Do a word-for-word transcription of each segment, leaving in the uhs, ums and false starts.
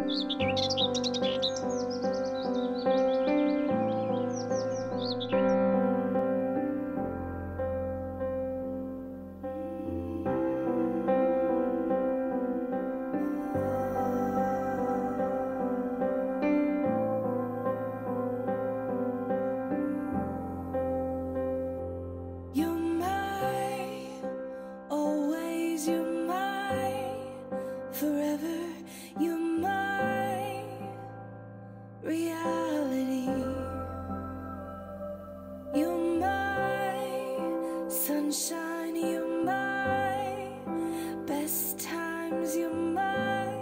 Sunshine, you're my best times, you're my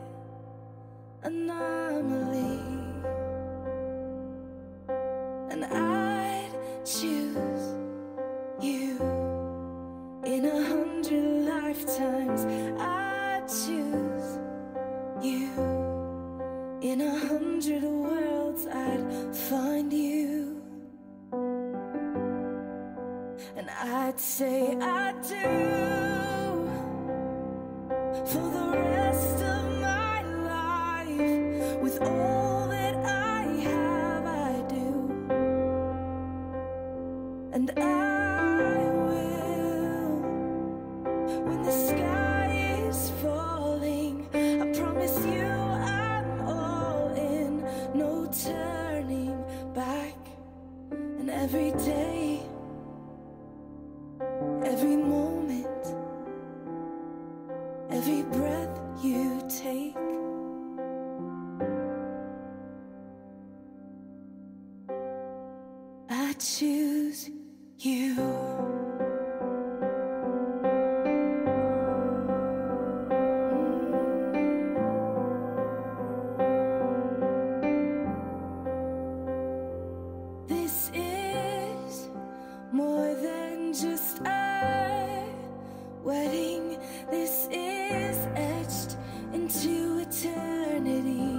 anomaly, and I'd choose you in a hundred lifetimes. I'd choose you in a hundred worlds. I'd find you, and I'd say I do for the rest of my life. With all that I have, I do, and I will. When the sky is falling, I promise you I'm all in, no turning back. And every day, every moment, every breath you take, I choose you. This is more than just a wedding. This is etched into eternity.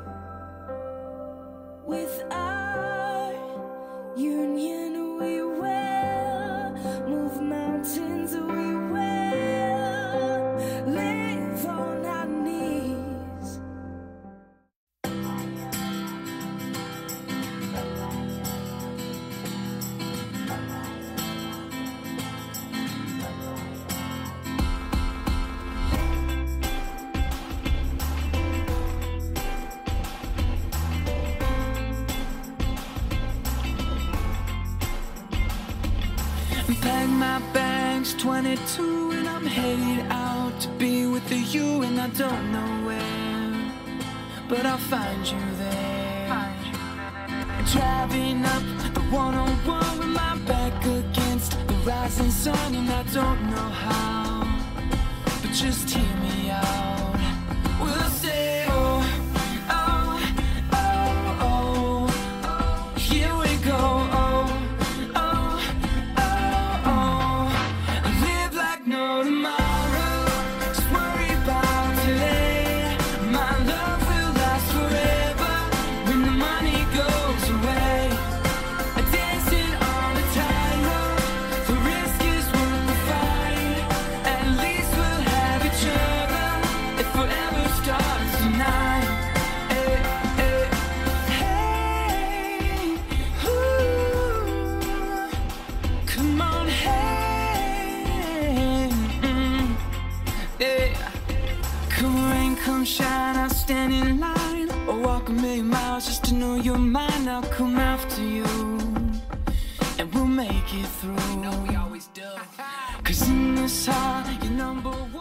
With our union, we will move mountains. We will live on our knees. Pack my bags, twenty-two, and I'm headed out to be with you, and I don't know where, but I'll find you there. Driving up the one oh one with my back against the rising sun, and I don't know how, but just hear me out. We'll say, oh, oh, oh, oh, here we go, oh. Come shine, I'll stand in line or walk a million miles just to know you're mine. I'll come after you and we'll make it through. You know we always do. Cause in this heart, you're number one.